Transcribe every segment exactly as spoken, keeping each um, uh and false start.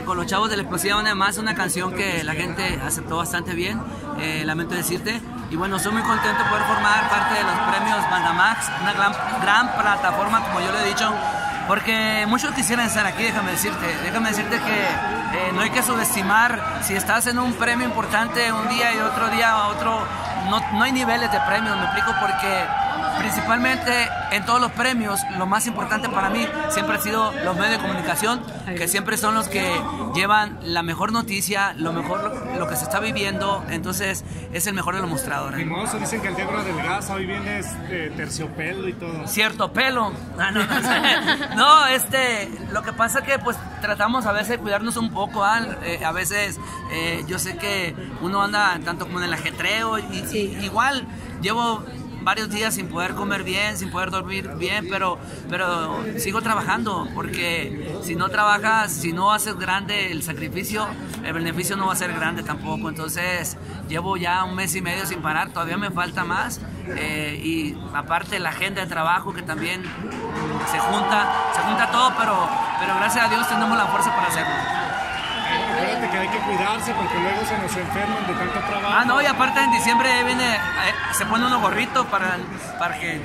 con los chavos de la explosión, además una canción que la gente aceptó bastante bien, eh, lamento decirte. Y bueno, soy muy contento de poder formar parte de los premios Bandamax, una gran, gran plataforma, como yo lo he dicho, porque muchos quisieran estar aquí, déjame decirte, déjame decirte que eh, no hay que subestimar, si estás en un premio importante un día y otro día otro, no, no hay niveles de premios, me explico, porque principalmente en todos los premios, lo más importante para mí siempre ha sido los medios de comunicación, que siempre son los que llevan la mejor noticia, lo mejor lo, lo que se está viviendo, entonces es el mejor de los mostradores. Mimoso, dicen que el Diablo adelgaza, hoy viene este, terciopelo y todo. Cierto pelo. No, no, no, no, este, lo que pasa es que pues tratamos a veces de cuidarnos un poco, ¿eh? Eh, a veces eh, yo sé que uno anda tanto como en el ajetreo y, sí. y igual llevo varios días sin poder comer bien, sin poder dormir bien, pero, pero sigo trabajando, porque si no trabajas, si no haces grande el sacrificio, el beneficio no va a ser grande tampoco. Entonces llevo ya un mes y medio sin parar, todavía me falta más, eh, y aparte la agenda de trabajo que también se junta, se junta todo, pero, pero gracias a Dios tenemos la fuerza para hacerlo. Acuérdate que hay que cuidarse porque luego se nos enferman de tanto trabajo. Ah, no, y aparte en diciembre viene, eh, se pone unos gorritos para, para que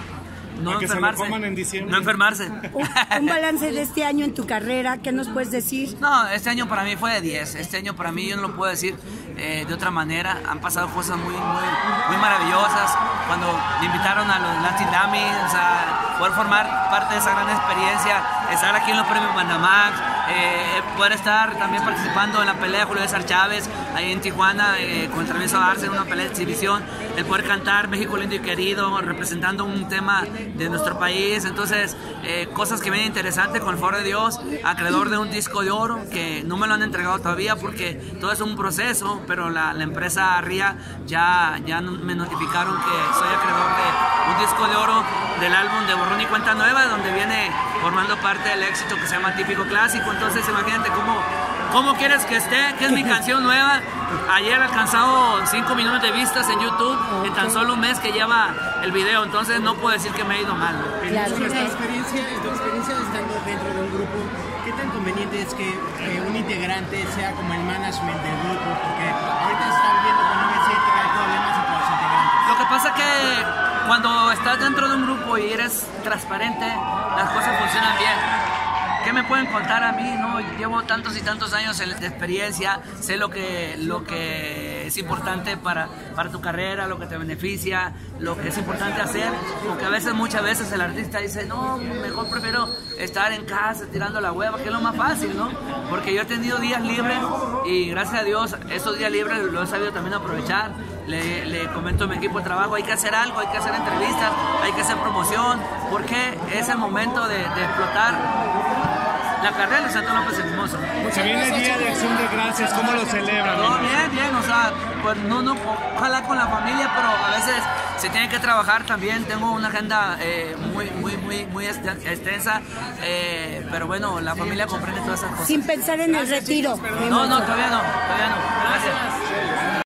no para que enfermarse. Se lo coman en diciembre. No enfermarse. Un, un balance de este año en tu carrera, ¿qué nos puedes decir? No, este año para mí fue de diez. Este año para mí yo no lo puedo decir eh, de otra manera. Han pasado cosas muy, muy, muy maravillosas. Cuando me invitaron a los Latin Dummies, a poder formar parte de esa gran experiencia, estar aquí en los premios Bandamax, eh, poder estar también participando en la pelea de Julio César Chávez, ahí en Tijuana, eh, con el Travieso Arce, en una pelea de exhibición, el poder cantar México lindo y querido, representando un tema de nuestro país. Entonces, eh, cosas que vienen interesantes con el favor de Dios, acreedor de un disco de oro, que no me lo han entregado todavía porque todo es un proceso, pero la, la empresa R I A ya, ya me notificaron que soy acreedor de un disco de oro del álbum de Borrón y Cuenta Nueva, donde viene formando parte del éxito que se llama Típico Clásico. Entonces imagínate cómo, cómo quieres que esté, que es mi canción nueva. Ayer ha alcanzado cinco millones de vistas en YouTube en tan solo un mes que lleva el video, entonces no puedo decir que me ha ido mal. Claro. En tu experiencia, en tu experiencia estando dentro de un grupo, ¿qué tan conveniente es que eh, un integrante sea como el management del grupo? Porque ahorita se están viendo con un S que hay problemas entre los integrantes. Lo que pasa es que cuando estás dentro de un grupo y eres transparente, las cosas funcionan bien. ¿Qué me pueden contar a mí? No, llevo tantos y tantos años de experiencia, sé lo que, lo que es importante para, para tu carrera, lo que te beneficia, lo que es importante hacer, porque a veces, muchas veces el artista dice, no, mejor prefiero estar en casa tirando la hueva, que es lo más fácil, ¿no? Porque yo he tenido días libres y gracias a Dios esos días libres los he sabido también aprovechar. Le, le comento a mi equipo de trabajo, hay que hacer algo, hay que hacer entrevistas, hay que hacer promoción, porque es el momento de, de explotar la carrera de Santo López el Mimoso. Se viene el Día de Acción de Gracias, ¿cómo lo celebran? No, bien, bien, o sea, pues no, no, ojalá con la familia, pero a veces se tiene que trabajar también. Tengo una agenda eh, muy, muy, muy, muy extensa, eh, pero bueno, la familia comprende todas esas cosas. Sin pensar en el retiro. No, no, todavía no, todavía no. Gracias.